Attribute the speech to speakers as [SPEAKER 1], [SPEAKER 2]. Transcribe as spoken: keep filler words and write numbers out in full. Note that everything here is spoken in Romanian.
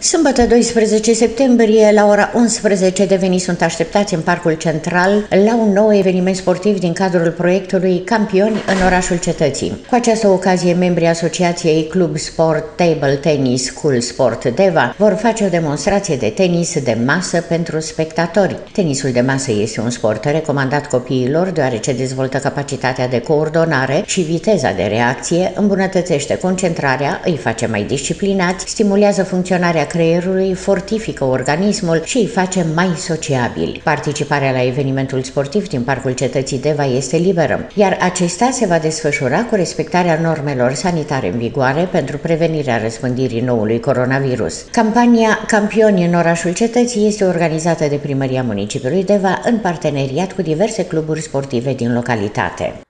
[SPEAKER 1] Sâmbătă doisprezece septembrie, la ora unsprezece, devenii sunt așteptați în Parcul Central la un nou eveniment sportiv din cadrul proiectului Campioni în orașul Cetății. Cu această ocazie, membrii Asociației Club Sport Table Tennis School Sport Deva vor face o demonstrație de tenis de masă pentru spectatori. Tenisul de masă este un sport recomandat copiilor deoarece dezvoltă capacitatea de coordonare și viteza de reacție, îmbunătățește concentrarea, îi face mai disciplinați, stimulează funcționarea creierului, fortifică organismul și îi face mai sociabili. Participarea la evenimentul sportiv din Parcul Cetății Deva este liberă, iar acesta se va desfășura cu respectarea normelor sanitare în vigoare pentru prevenirea răspândirii noului coronavirus. Campania Campioni în orașul Cetății este organizată de Primăria Municipiului Deva în parteneriat cu diverse cluburi sportive din localitate.